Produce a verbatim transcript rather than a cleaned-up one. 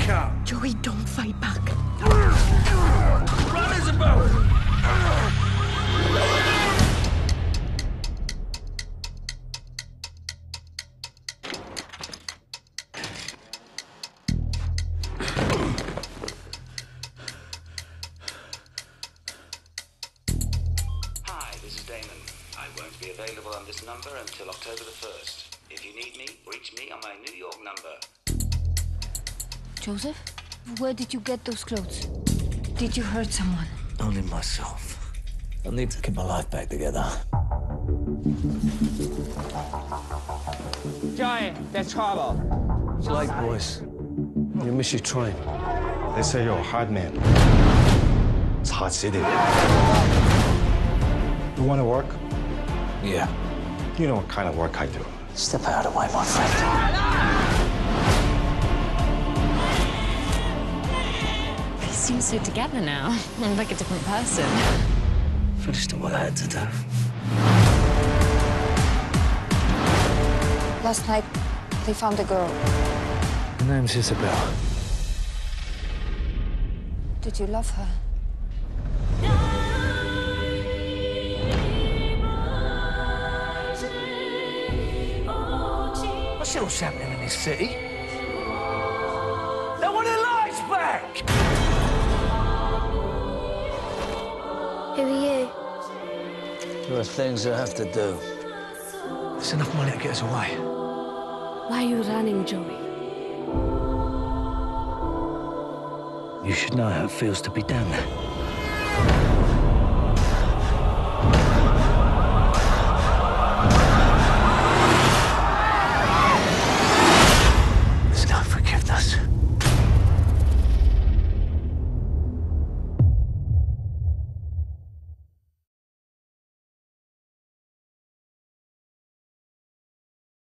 come. Joey, don't fight back. Run, Isabel! Hi, this is Damon. I won't be available on this number until October the first. If you need me, reach me on my New York number. Joseph, where did you get those clothes? Did you hurt someone? Only myself. I need to keep my life back together. Joey, there's trouble. It's late, boys. You miss your train. They say you're a hard man. It's hard city. You want to work? Yeah. You know what kind of work I do. Step out of the way, my friend. He seems so together now. I'm like a different person. Finished what I had to do. Last night, they found a girl. Her name's Isabel. Did you love her? What's else happening in this city? They want their lives back! Who are you? There are things I have to do. There's enough money to get us away. Why are you running, Joey? You should know how it feels to be down there.